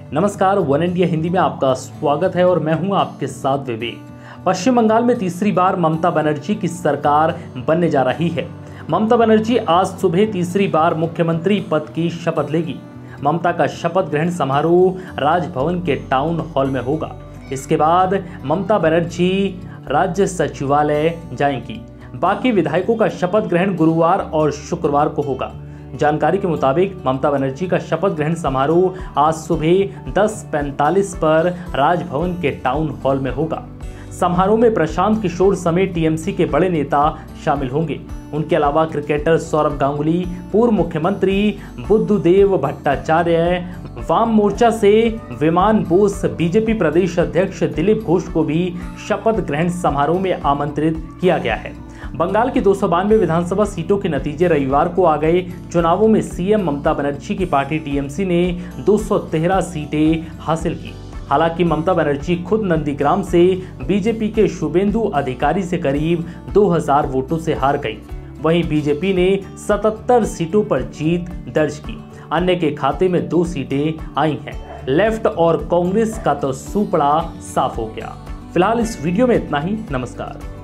नमस्कार, one India Hindi में आपका स्वागत है और मैं हूं आपके साथ विवेक। पश्चिम बंगाल में तीसरी बार ममता बनर्जी की सरकार बनने जा रही है। ममता बनर्जी आज सुबह तीसरी बार मुख्यमंत्री पद की शपथ लेगी। ममता का शपथ ग्रहण समारोह राजभवन के टाउन हॉल में होगा। इसके बाद ममता बनर्जी राज्य सचिवालय जाएंगी। बाकी विधायकों का शपथ ग्रहण गुरुवार और शुक्रवार को होगा। जानकारी के मुताबिक ममता बनर्जी का शपथ ग्रहण समारोह आज सुबह 10:45 पर राजभवन के टाउन हॉल में होगा। समारोह में प्रशांत किशोर समेत टीएमसी के बड़े नेता शामिल होंगे। उनके अलावा क्रिकेटर सौरव गांगुली, पूर्व मुख्यमंत्री बुद्धदेव भट्टाचार्य, वाम मोर्चा से विमान बोस, बीजेपी प्रदेश अध्यक्ष दिलीप घोष को भी शपथ ग्रहण समारोह में आमंत्रित किया गया है। बंगाल की 292 विधानसभा सीटों के नतीजे रविवार को आ गए। चुनावों में सीएम ममता बनर्जी की पार्टी टीएमसी ने 213 सीटें हासिल की। हालांकि ममता बनर्जी खुद नंदीग्राम से बीजेपी के शुभेंदु अधिकारी से करीब 2000 वोटों से हार गई। वहीं बीजेपी ने 77 सीटों पर जीत दर्ज की। अन्य के खाते में 2 सीटें आई हैं। लेफ्ट और कांग्रेस का तो सुपड़ा साफ हो गया। फिलहाल इस वीडियो में इतना ही। नमस्कार।